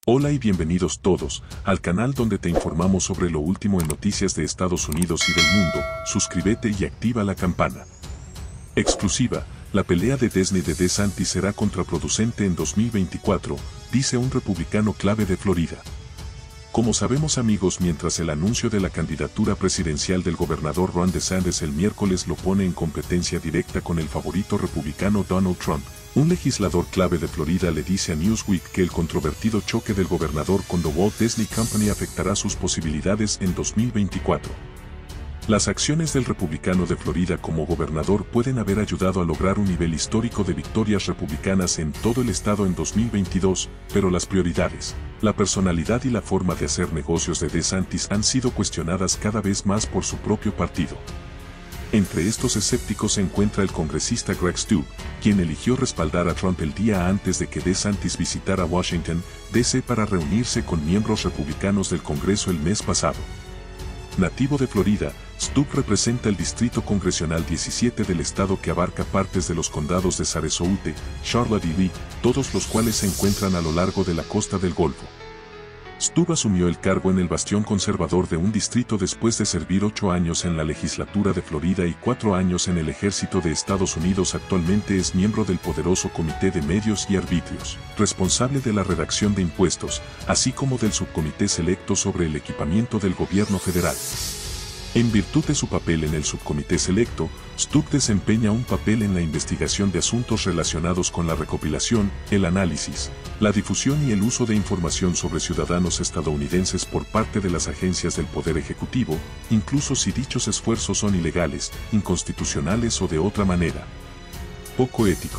Hola y bienvenidos todos al canal donde te informamos sobre lo último en noticias de Estados Unidos y del mundo. Suscríbete y activa la campana. Exclusiva, la pelea de DeSantis será contraproducente en 2024, dice un republicano clave de Florida. Como sabemos amigos, mientras el anuncio de la candidatura presidencial del gobernador Ron DeSantis el miércoles lo pone en competencia directa con el favorito republicano Donald Trump, un legislador clave de Florida le dice a Newsweek que el controvertido choque del gobernador con The Walt Disney Company afectará sus posibilidades en 2024. Las acciones del republicano de Florida como gobernador pueden haber ayudado a lograr un nivel histórico de victorias republicanas en todo el estado en 2022, pero las prioridades, la personalidad y la forma de hacer negocios de DeSantis han sido cuestionadas cada vez más por su propio partido. Entre estos escépticos se encuentra el congresista Greg Steube, quien eligió respaldar a Trump el día antes de que DeSantis visitara Washington, D.C. para reunirse con miembros republicanos del Congreso el mes pasado. Nativo de Florida, Steube representa el distrito congresional 17 del estado que abarca partes de los condados de Sarasota, Charlotte y Lee, todos los cuales se encuentran a lo largo de la costa del Golfo. Steube asumió el cargo en el bastión conservador de un distrito después de servir 8 años en la legislatura de Florida y 4 años en el ejército de Estados Unidos. Actualmente es miembro del poderoso Comité de Medios y Arbitrios, responsable de la redacción de impuestos, así como del subcomité selecto sobre el equipamiento del gobierno federal. En virtud de su papel en el subcomité selecto, Steube desempeña un papel en la investigación de asuntos relacionados con la recopilación, el análisis, la difusión y el uso de información sobre ciudadanos estadounidenses por parte de las agencias del Poder Ejecutivo, incluso si dichos esfuerzos son ilegales, inconstitucionales o de otra manera poco ético.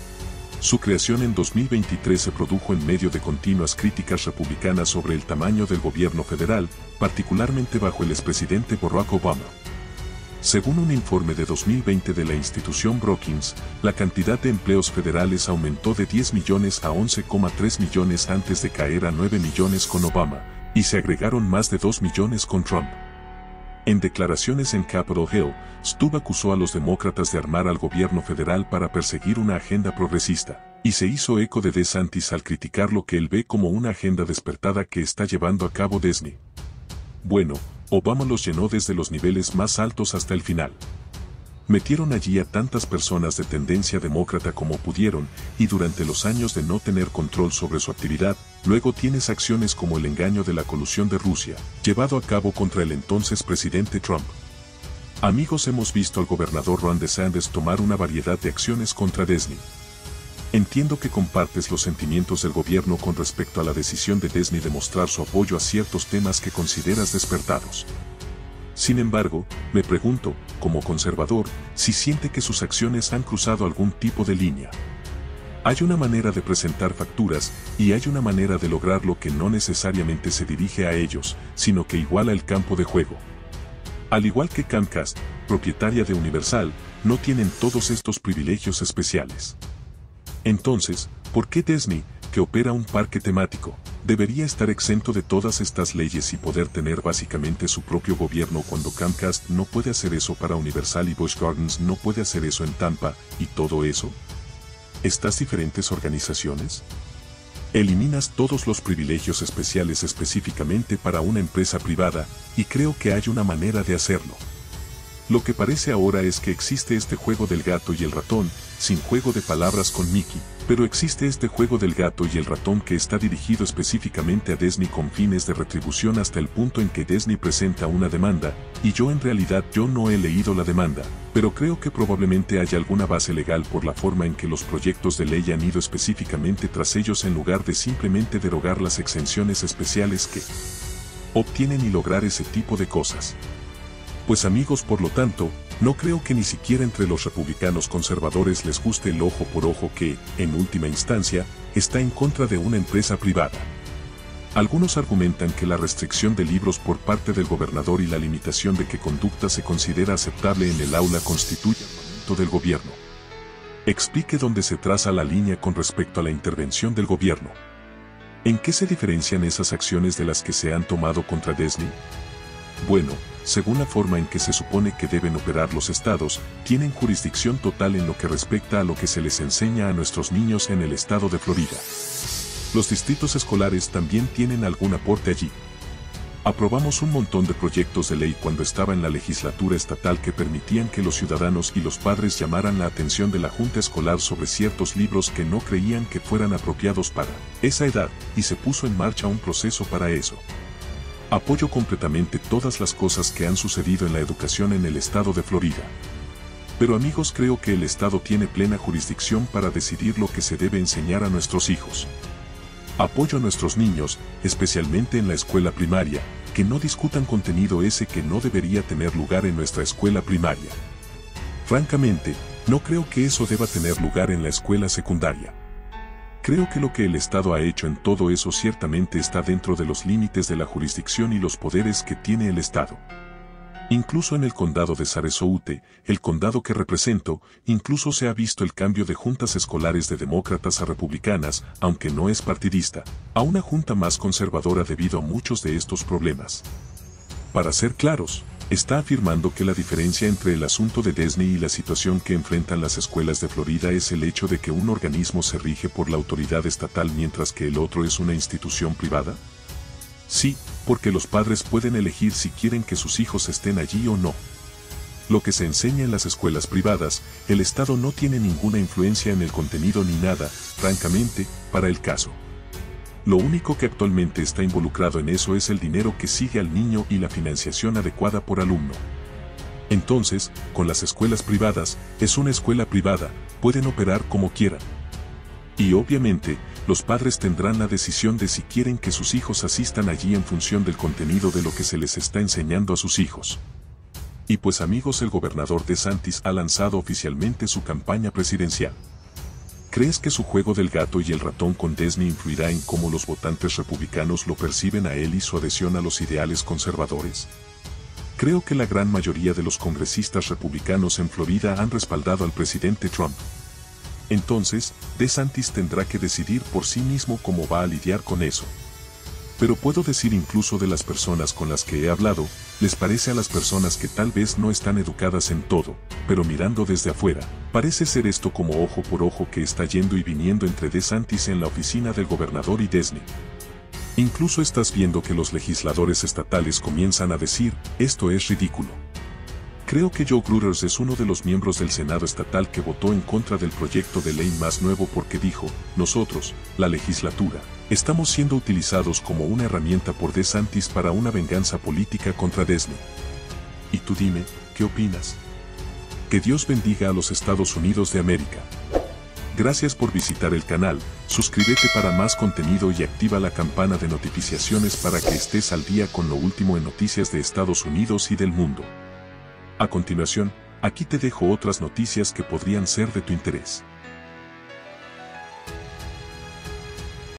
Su creación en 2023 se produjo en medio de continuas críticas republicanas sobre el tamaño del gobierno federal, particularmente bajo el expresidente Barack Obama. Según un informe de 2020 de la institución Brookings, la cantidad de empleos federales aumentó de 10 millones a 11,3 millones antes de caer a 9 millones con Obama, y se agregaron más de 2 millones con Trump. En declaraciones en Capitol Hill, Steube acusó a los demócratas de armar al gobierno federal para perseguir una agenda progresista, y se hizo eco de DeSantis al criticar lo que él ve como una agenda despertada que está llevando a cabo Disney. Bueno, Obama los llenó desde los niveles más altos hasta el final. Metieron allí a tantas personas de tendencia demócrata como pudieron, y durante los años de no tener control sobre su actividad, luego tienes acciones como el engaño de la colusión de Rusia, llevado a cabo contra el entonces presidente Trump. Amigos, hemos visto al gobernador Ron DeSantis tomar una variedad de acciones contra Disney. Entiendo que compartes los sentimientos del gobierno con respecto a la decisión de Disney de mostrar su apoyo a ciertos temas que consideras despertados. Sin embargo, me pregunto, como conservador, si siente que sus acciones han cruzado algún tipo de línea. Hay una manera de presentar facturas, y hay una manera de lograrlo que no necesariamente se dirige a ellos, sino que iguala el campo de juego. Al igual que Comcast, propietaria de Universal, no tienen todos estos privilegios especiales. Entonces, ¿por qué Disney, que opera un parque temático, debería estar exento de todas estas leyes y poder tener básicamente su propio gobierno cuando Comcast no puede hacer eso para Universal y Busch Gardens no puede hacer eso en Tampa, y todo eso? ¿Estas diferentes organizaciones? Eliminas todos los privilegios especiales específicamente para una empresa privada, y creo que hay una manera de hacerlo. Lo que parece ahora es que existe este juego del gato y el ratón, sin juego de palabras con Mickey, pero existe este juego del gato y el ratón que está dirigido específicamente a Disney con fines de retribución hasta el punto en que Disney presenta una demanda, y yo en realidad no he leído la demanda, pero creo que probablemente haya alguna base legal por la forma en que los proyectos de ley han ido específicamente tras ellos en lugar de simplemente derogar las exenciones especiales que obtienen y lograr ese tipo de cosas. Pues amigos, por lo tanto, no creo que ni siquiera entre los republicanos conservadores les guste el ojo por ojo que, en última instancia, está en contra de una empresa privada. Algunos argumentan que la restricción de libros por parte del gobernador y la limitación de qué conducta se considera aceptable en el aula constituye el momento del gobierno. Explique dónde se traza la línea con respecto a la intervención del gobierno. ¿En qué se diferencian esas acciones de las que se han tomado contra Disney? Bueno, según la forma en que se supone que deben operar los estados, tienen jurisdicción total en lo que respecta a lo que se les enseña a nuestros niños en el estado de Florida. Los distritos escolares también tienen algún aporte allí. Aprobamos un montón de proyectos de ley cuando estaba en la legislatura estatal que permitían que los ciudadanos y los padres llamaran la atención de la junta escolar sobre ciertos libros que no creían que fueran apropiados para esa edad, y se puso en marcha un proceso para eso. Apoyo completamente todas las cosas que han sucedido en la educación en el estado de Florida. Pero amigos, creo que el estado tiene plena jurisdicción para decidir lo que se debe enseñar a nuestros hijos. Apoyo a nuestros niños, especialmente en la escuela primaria, que no discutan contenido ese que no debería tener lugar en nuestra escuela primaria. Francamente, no creo que eso deba tener lugar en la escuela secundaria. Creo que lo que el Estado ha hecho en todo eso ciertamente está dentro de los límites de la jurisdicción y los poderes que tiene el Estado. Incluso en el condado de Sarasota, el condado que represento, incluso se ha visto el cambio de juntas escolares de demócratas a republicanas, aunque no es partidista, a una junta más conservadora debido a muchos de estos problemas. Para ser claros, está afirmando que la diferencia entre el asunto de Disney y la situación que enfrentan las escuelas de Florida es el hecho de que un organismo se rige por la autoridad estatal mientras que el otro es una institución privada. Sí, porque los padres pueden elegir si quieren que sus hijos estén allí o no. Lo que se enseña en las escuelas privadas, el Estado no tiene ninguna influencia en el contenido ni nada, francamente, para el caso. Lo único que actualmente está involucrado en eso es el dinero que sigue al niño y la financiación adecuada por alumno. Entonces, con las escuelas privadas, es una escuela privada, pueden operar como quieran. Y obviamente, los padres tendrán la decisión de si quieren que sus hijos asistan allí en función del contenido de lo que se les está enseñando a sus hijos. Y pues amigos, el gobernador DeSantis ha lanzado oficialmente su campaña presidencial. ¿Crees que su juego del gato y el ratón con Disney influirá en cómo los votantes republicanos lo perciben a él y su adhesión a los ideales conservadores? Creo que la gran mayoría de los congresistas republicanos en Florida han respaldado al presidente Trump. Entonces, DeSantis tendrá que decidir por sí mismo cómo va a lidiar con eso. Pero puedo decir incluso de las personas con las que he hablado, les parece a las personas que tal vez no están educadas en todo, pero mirando desde afuera, parece ser esto como ojo por ojo que está yendo y viniendo entre DeSantis en la oficina del gobernador y Disney. Incluso estás viendo que los legisladores estatales comienzan a decir, esto es ridículo. Creo que Joe Gruters es uno de los miembros del Senado estatal que votó en contra del proyecto de ley más nuevo porque dijo, nosotros, la legislatura, estamos siendo utilizados como una herramienta por DeSantis para una venganza política contra Disney. Y tú dime, ¿qué opinas? Que Dios bendiga a los Estados Unidos de América. Gracias por visitar el canal, suscríbete para más contenido y activa la campana de notificaciones para que estés al día con lo último en noticias de Estados Unidos y del mundo. A continuación, aquí te dejo otras noticias que podrían ser de tu interés.